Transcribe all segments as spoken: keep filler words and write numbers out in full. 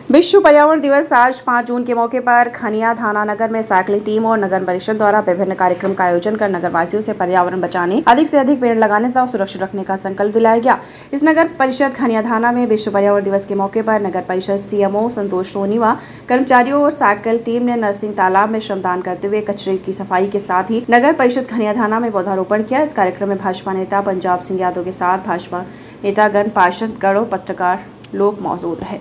विश्व पर्यावरण दिवस आज पाँच जून के मौके पर खनिया थाना नगर में साइकिलिंग टीम और नगर परिषद द्वारा विभिन्न कार्यक्रम का आयोजन कर नगरवासियों से पर्यावरण बचाने, अधिक से अधिक पेड़ लगाने तथा सुरक्षित रखने का संकल्प दिलाया गया। इस नगर परिषद खनिया थाना में विश्व पर्यावरण दिवस के मौके पर नगर परिषद सीएमओ संतोष सोनी व कर्मचारियों और साइकिल टीम ने नरसिंह तालाब में श्रमदान करते हुए कचरे की सफाई के साथ ही नगर परिषद खनिया थाना में पौधारोपण किया। इस कार्यक्रम में भाजपा नेता पंजाब सिंह यादव के साथ भाजपा नेतागण, पार्षद गणों, पत्रकार लोग मौजूद रहे।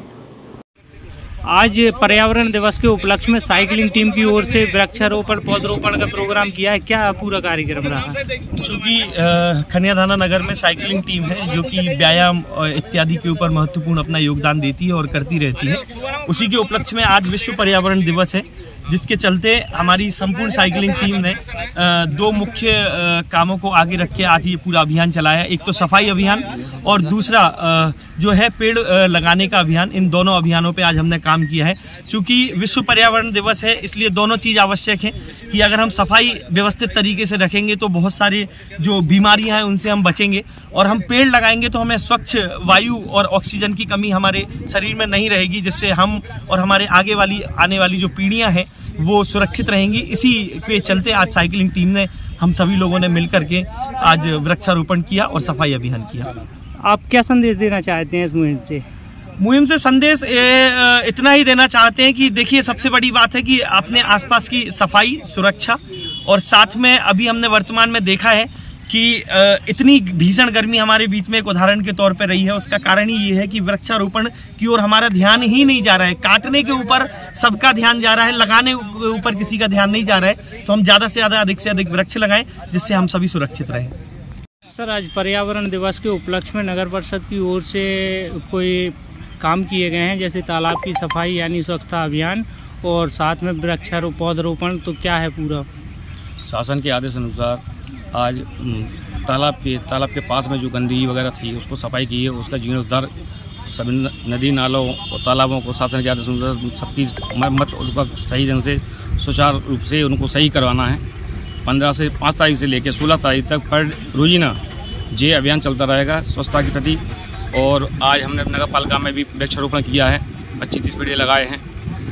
आज पर्यावरण दिवस के उपलक्ष्य में साइकिलिंग टीम की ओर से वृक्षारोपण पौधरोपण का प्रोग्राम किया है। क्या पूरा कार्यक्रम रहा? चूँकि खनिया थाना नगर में साइकिलिंग टीम है जो कि व्यायाम इत्यादि के ऊपर महत्वपूर्ण अपना योगदान देती है और करती रहती है, उसी के उपलक्ष्य में आज विश्व पर्यावरण दिवस है, जिसके चलते हमारी संपूर्ण साइकिलिंग टीम ने दो मुख्य कामों को आगे रख के आज ये पूरा अभियान चलाया। एक तो सफाई अभियान और दूसरा जो है पेड़ लगाने का अभियान। इन दोनों अभियानों पे आज हमने काम किया है। क्योंकि विश्व पर्यावरण दिवस है, इसलिए दोनों चीज़ आवश्यक है कि अगर हम सफाई व्यवस्थित तरीके से रखेंगे तो बहुत सारी जो बीमारियां हैं उनसे हम बचेंगे, और हम पेड़ लगाएंगे तो हमें स्वच्छ वायु और ऑक्सीजन की कमी हमारे शरीर में नहीं रहेगी, जिससे हम और हमारे आगे वाली आने वाली जो पीढ़ियां हैं वो सुरक्षित रहेंगी। इसी के चलते आज साइकिलिंग टीम ने, हम सभी लोगों ने मिलकर के आज वृक्षारोपण किया और सफाई अभियान किया। आप क्या संदेश देना चाहते हैं इस मुहिम से? मुहिम से संदेश ए, इतना ही देना चाहते हैं कि देखिए, सबसे बड़ी बात है कि अपने आसपास की सफाई, सुरक्षा, और साथ में अभी हमने वर्तमान में देखा है कि इतनी भीषण गर्मी हमारे बीच में एक उदाहरण के तौर पर रही है। उसका कारण ही ये है कि वृक्षारोपण की ओर हमारा ध्यान ही नहीं जा रहा है। काटने के ऊपर सबका ध्यान जा रहा है, लगाने के ऊपर किसी का ध्यान नहीं जा रहा है। तो हम ज़्यादा से ज़्यादा, अधिक से अधिक वृक्ष लगाएं, जिससे हम सभी सुरक्षित रहें। सर, आज पर्यावरण दिवस के उपलक्ष्य में नगर परिषद की ओर से कोई काम किए गए हैं, जैसे तालाब की सफाई यानी स्वच्छता अभियान और साथ में वृक्षारोपण पौधरोपण, तो क्या है पूरा? शासन के आदेश अनुसार आज तालाब के तालाब के पास में जो गंदगी वगैरह थी उसको सफाई की है। उसका जीर्णोद्धार सभी नदी नालों और तालाबों को शासन के आदेश अनुसार सबकी मरम्मत, उसका सही ढंग से सुचारू रूप से उनको सही करवाना है। पंद्रह से पाँच तारीख से लेकर सोलह तारीख तक पर रोजीना ये अभियान चलता रहेगा स्वच्छता के प्रति। और आज हमने नगर पालिका में भी वृक्षारोपण किया है, पच्चीस तीस पेड़ लगाए हैं।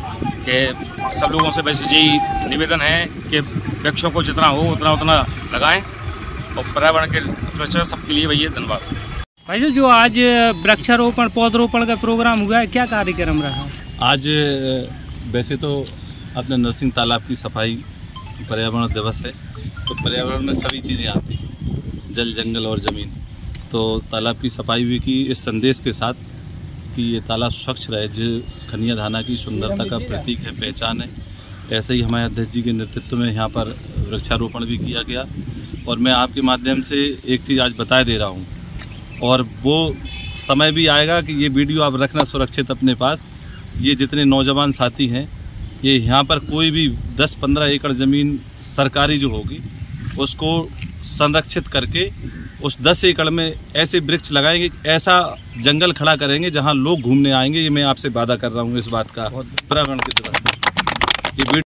कि सब लोगों से वैसे यही निवेदन है कि वृक्षों को जितना हो उतना उतना लगाएं और पर्यावरण के सुरक्षा सबके लिए वही है। धन्यवाद। भाई, जो आज वृक्षारोपण पौधरोपण का प्रोग्राम हुआ है, क्या कार्यक्रम रहा? आज वैसे तो अपने नरसिंह तालाब की सफाई पर्यावरण दिवस है, तो पर्यावरण में सभी चीज़ें आती हैं, जल, जंगल और ज़मीन। तो तालाब की सफाई भी की इस संदेश के साथ कि ये तालाब स्वच्छ रहे, जो खनिया थाना की सुंदरता का प्रतीक है, पहचान है। ऐसे ही हमारे अध्यक्ष जी के नेतृत्व में यहाँ पर वृक्षारोपण भी किया गया। और मैं आपके माध्यम से एक चीज़ आज बता दे रहा हूँ, और वो समय भी आएगा कि ये वीडियो आप रखना सुरक्षित अपने पास। ये जितने नौजवान साथी हैं, ये यहाँ पर कोई भी दस पंद्रह एकड़ ज़मीन सरकारी जो होगी उसको संरक्षित करके उस दस एकड़ में ऐसे वृक्ष लगाएंगे, ऐसा जंगल खड़ा करेंगे जहाँ लोग घूमने आएंगे। ये मैं आपसे वादा कर रहा हूँ इस बात का। पर्यावरण की तरफ ये